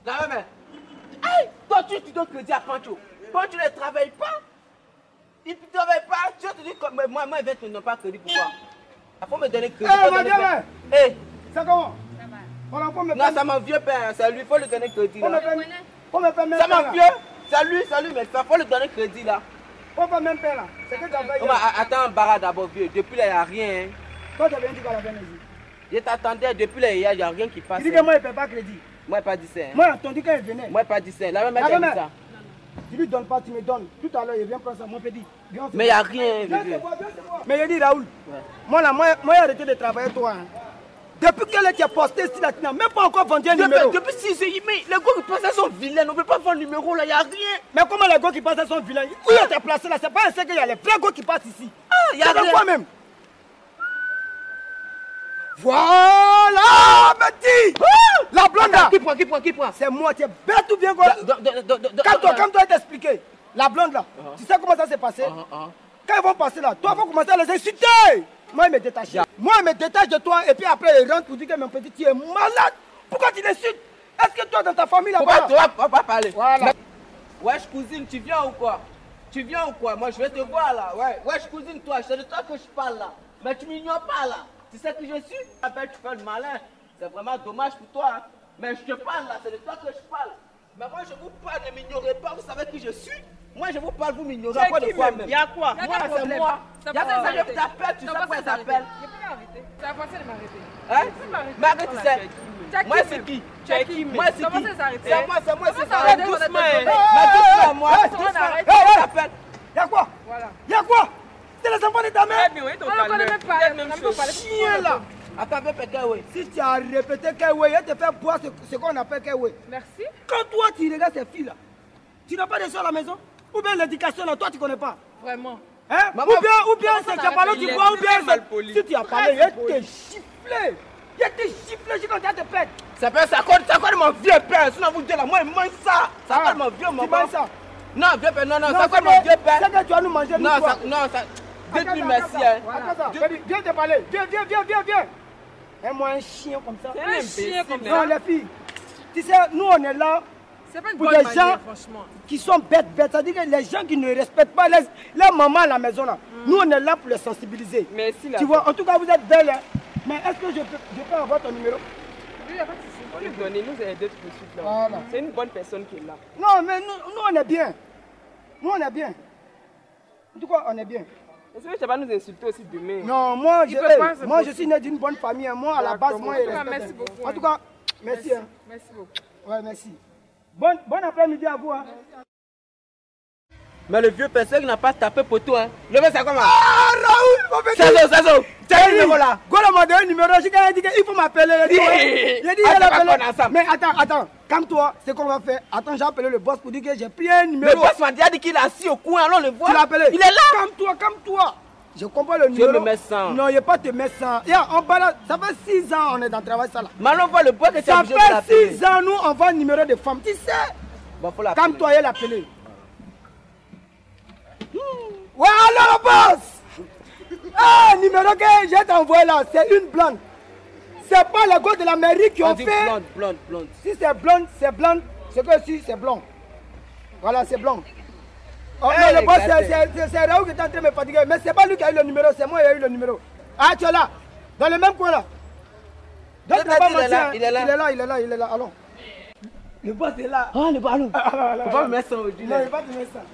La même. Hey, toi, tu donnes crédit à Pancho. Pancho ne travaille pas. Il ne travaille pas. Tu vas te dire que moi, il va te donner pas crédit. Pourquoi? Il faut me donner crédit. Eh, madame! Eh! C'est comment? Non, c'est mon vieux père. C'est lui, il faut lui donner crédit. Faut me permettre. C'est mon vieux. C'est lui, mais il faut lui donner crédit là. Faut pas même faire là. C'est que tu as fait. Attends, Barra d'abord, vieux. Depuis là, il n'y a rien. Toi, tu as bien dit qu'on a bien dit. Je t'attendais, depuis là, il n'y a rien qui passe. Tu dis que moi, il ne paie pas crédit. Moi, pas dit ça. Moi, j'ai entendu quand il venait. Moi, pas dit ça. La même a dit ça. Tu lui donnes pas, tu me donnes. Tout à l'heure, il vient prendre ça, mon petit. Mais il n'y a rien, vieux. Mais je dis, Raoul, moi, j'ai arrêté de travailler, toi. Hein. Depuis que tu as posté ici, tu n'as même pas encore vendu un numéro. Depuis 6 ans, mais les gars qui passent sont vilains, on ne peut pas vendre le numéro là, il n'y a rien. Mais comment les gars qui passent sont vilains? Où ils t'ont placé là? C'est pas un secret qu'il y a les vrais gars qui passent ici. Ah, il y a rien. Quoi même? Voilà, petit! La blonde là! Qui prend? C'est moi, tu es bête ou bien quoi? Calme-toi et t'expliquer. La blonde là, tu sais comment ça s'est passé? Quand ils vont passer là, toi, il faut commencer à les insulter. Moi, il me détache. Moi, il me détache de toi et puis après, il rentre pour dire que mon petit, tu es malade. Pourquoi tu l'insultes? Est-ce que toi, dans ta famille là-bas? On va pas parler. Voilà. Wesh, cousine, tu viens ou quoi? Moi, je vais te voir là. Ouais. Wesh, cousine, toi, c'est de toi que je parle là. Mais tu m'ignores pas là. Tu sais qui je suis? Tu fais le malin. C'est vraiment dommage pour toi. Hein. Mais je te parle là, c'est de toi que je parle. Mais moi, je vous parle, ne m'ignorez pas, vous savez qui je suis? Moi, je vous parle, vous m'ignorez. Quoi de quoi même? Il y a quoi? Moi, c'est moi. Il y a ça, je t'appelle, tu sais pourquoi elle s'appelle? Je peux m'arrêter. C'est la facile de m'arrêter. Hein? M'arrête, tu sais. Moi, c'est qui? Moi, c'est qui? C'est moi, c'est ça. Doucement, moi. Il y a quoi? Voilà. Il y a quoi? C'est les enfants de ta mère? On ne connaît même pas. Chien là. Attends, Kewe. Si tu as répété Kewe, il te fait boire ce qu'on appelle Kewe. Merci. Quand toi tu regardes ces filles là, tu n'as pas de soeur à la maison? Ou bien l'éducation là, toi tu ne connais pas? Vraiment. Hein? Ou bien c'est tu as parlé, tu bois, ou bien si tu as parlé, il te giflé. Il te giflé, je continue à te perdre. Ça s'appelle mon vieux père, sinon vous dites là, moi il mange ça. Ça s'appelle mon vieux maman. Tu manges ça? Non, vieux père, non, ça s'appelle mon vieux père. C'est que tu vas nous manger. Non, ça. Dites-lui merci. Viens te parler. Viens. Et moi, un chien comme ça. Un chien comme ça. Non, les filles. Tu sais, nous, on est là pour des gens qui sont bêtes. C'est-à-dire que les gens qui ne respectent pas les mamans à la maison, là. Nous, on est là pour les sensibiliser. Merci, là. Tu vois, en tout cas, vous êtes belles. Hein. Mais est-ce que je peux avoir ton numéro? Oui, il n'y a pas de souci. Il faut lui donner. Nous aider tout de suite. Voilà. C'est une bonne personne qui est là. Non, mais nous, on est bien. Nous, on est bien. En tout cas, on est bien. Est-ce que tu vas nous insulter aussi demain? Non, moi, je suis né d'une bonne famille. Moi, à la base, moi, je respecte. Merci beaucoup. En tout cas, merci. Merci beaucoup. Ouais, merci. Bon après-midi à vous. Hein. Mais le vieux personne qui n'a pas tapé pour toi. Hein. Levez ça comment? Ah, Raoul, mon petit. Ça. Tiens le numéro là. Gola m'a donné un numéro. Je lui ai dit qu'il faut m'appeler. Il a dit il appelé. Mais attends. Calme-toi. C'est qu'on va faire. Attends, j'ai appelé le boss pour dire que j'ai pris un numéro. Le boss m'a dit qu'il est assis au coin. Alors on le voit. Tu l'as appelé? Il est là. Calme-toi. Je comprends le numéro. Je me mets 100. Non, il n'y a pas de mettre 100. En bas ça fait 6 ans on est dans le travail ça là. Maintenant on voit le bois que tu as obligé de l'appeler. Ça l'appeler. fait 6 ans, nous on voit le numéro de femme. Tu sais. Bon, faut l'appeler. Calme-toi et l'appeler. Ouais, alors boss. Ah, numéro que j'ai envoyé là, c'est une blonde. C'est pas les gars de la mairie qui ont fait. Blonde. Si c'est blonde, c'est blonde. C'est que si c'est blond. Voilà, c'est blond. Oh, non, le boss, c'est Raoul qui est en train de me fatiguer. Mais c'est pas lui qui a eu le numéro, c'est moi qui ai eu le numéro. Ah, tu es là. Dans le même coin là. Donc, il est là. Allons. Le boss est là. Ah, le ballon. On va me mettre ça aujourd'hui. Non, il va te mettre ça.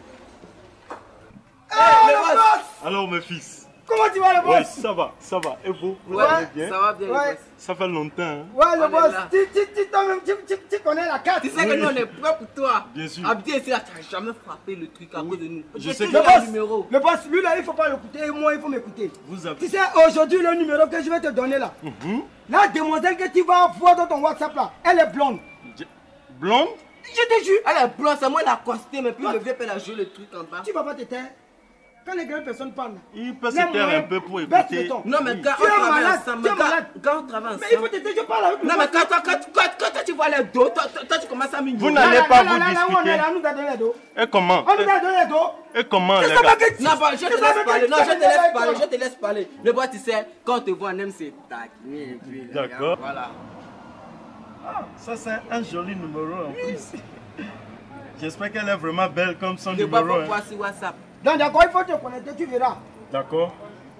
Hey, le boss. Alors mes fils. Comment tu vas le boss? Oui, ça va. Et vous allez bien? Ça va bien, le boss. Ça fait longtemps. Hein? Ouais, le boss, tu connais la carte. Tu sais que nous on est prêts pour toi. Bien sûr. Abdi ici là, tu n'as jamais frappé le truc à cause de nous. Je sais Le boss, lui là, il ne faut pas l'écouter et moi, il faut m'écouter. Tu sais, aujourd'hui, le numéro que je vais te donner là, la demoiselle que tu vas voir dans ton WhatsApp là, elle est blonde. Blonde? Je te jure. Elle est blonde, c'est moi qui l'ai accostée, mais puis le vieux père a joué le truc en bas. Tu vas pas te taire. Quand les grandes personnes parlent, il peut se taire un peu pour écouter. Non, mais quand on travaille ensemble, quand on travaille ensemble. Mais il faut te taire, je parle avec lui. Non, mais quand tu vois les dos, toi tu commences à m'ignorer. Vous n'allez pas vous Là, on est disputer. là, on nous a donné les dos. Et comment? On nous a donné les dos. Et comment les C'est ça gars? que tu- Non, bon, je te c'est ça laisse que parler. tu- Non, c'est je ça te que laisse tu- parler. Je te laisse parler. Le bois, tu sais, quand on te voit, on aime c'est taquiner. D'accord. Voilà. Ça, c'est un joli numéro en plus. J'espère qu'elle est vraiment belle comme son Ne va numéro. pas voir sur WhatsApp. Donc d'accord, il faut te connecter, tu verras. D'accord.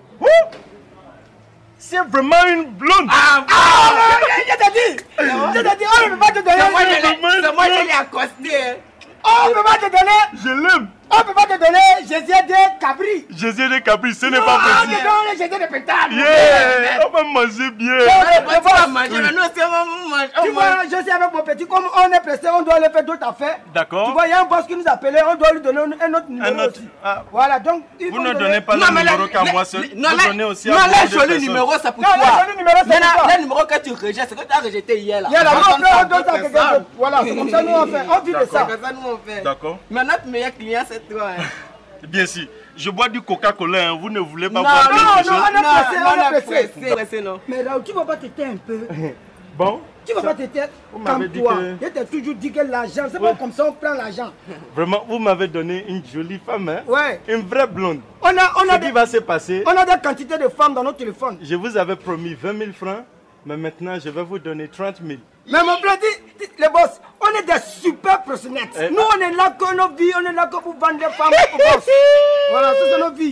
C'est vraiment une blonde. Je t'ai dit, on ne peut pas te donner. C'est moi qui l'ai accosté. Hein. On ne peut pas te donner. Je l'aime. On ne peut pas te donner Jésus de Cabri. Jésus de Caprice, ce n'est pas On te possible. donne Jésus de Pétard. Yeah, on va manger bien. On va manger, mais nous, c'est on mange. Tu vois, je suis avec mon petit, comme on est pressé, on doit aller faire d'autres affaires. D'accord. Tu vois, il y a un boss qui nous appelait, on doit lui donner un autre numéro Un autre. aussi. Ah. Voilà, donc il Vous faut ne donner- donnez pas Non, le mais numéro là- qu'à moi seul. Non, Vous là- donnez aussi à non, beaucoup là, de joli personnes. numéro, c'est pour Non, toi. le joli numéro, c'est Maintenant, pour toi. le numéro que tu rejettes, c'est que tu as rejeté hier là. Il y a la Comme main, ça, on donne à on fait quelqu'un ça. d'autre. Voilà, c'est comme ça nous on fait. On vit de C'est ça. comme ça nous on fait. D'accord. Mais notre meilleur client c'est toi. Hein. Bien sûr. Je bois du Coca-Cola, hein. Vous ne voulez pas Non, boire non, quelque chose? on est pressé, on est pressé. Pressé, non. Mais Raoul, tu ne vas pas te taire un peu. Bon, Tu ne vas pas te taire Vous m'avez comme dit toi. que- Je t'ai toujours dit que l'argent, c'est Ouais. pas comme ça on prend l'argent. vraiment, vous m'avez donné une jolie femme, hein? Ouais. Une vraie blonde. On a Ce qui des, va se passer, on a des quantités de femmes dans notre téléphone. je vous avais promis 20 000 francs, mais maintenant je vais vous donner 30 000. Mais mon frère dit, les boss, on est des super proxénètes. Eh. Nous, on est là que nos vies, on est là que pour vendre des femmes au boss. Voilà, ça c'est nos vies.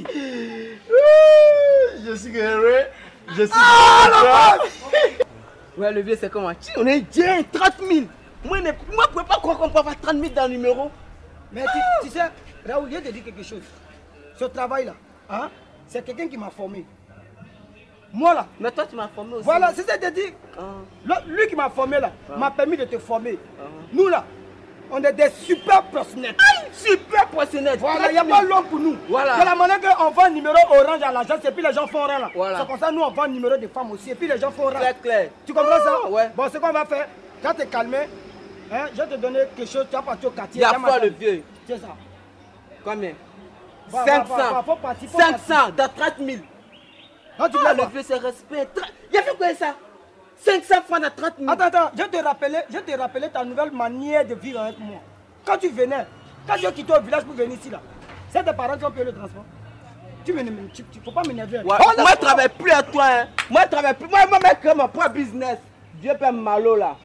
Je suis heureux. Je suis Ouais, le vieux, c'est comment? On est bien 30 000. Moi, je ne pouvais pas croire qu'on peut avoir 30 000 dans le numéro. Mais tu sais, Raoul, je te dis quelque chose. Ce travail-là, hein, c'est quelqu'un qui m'a formé. Moi là, Mais toi, tu m'as formé aussi. voilà, c'est ça que je te dis. Lui qui m'a formé là, m'a permis de te former. Nous là, on est des super proxénètes. Super poissonnette. Voilà, il n'y a pas l'homme pour nous. Voilà. De la manière qu'on vend un numéro orange à l'agence et puis les gens font rang là. Voilà. C'est comme ça nous on vend un numéro de femmes aussi et puis les gens font rang. Très clair. Tu comprends ça? Ouais. Bon, ce qu'on va faire, quand tu es calmé, hein, je vais te donner quelque chose, tu vas partir au quartier. Il y a viens foi, le m'attendre. vieux. C'est ça. Combien? Va, 500. faut partir, faut 500 dans 30 000. Non, tu Ah, veux le vieux, c'est respect. Il y a fait quoi ça? 500 francs dans 30 000. Attends, je te rappelais ta nouvelle manière de vivre avec moi. Quand tu venais, quand je quittais au village pour venir ici là, c'est tes parents qui ont payé le transport. Tu faut pas m'énerver. Ouais. Oh, Moi, je ne travaille plus à toi. Hein. Moi, je travaille plus. Moi, je vais créer mon propre business. Dieu paie malo là.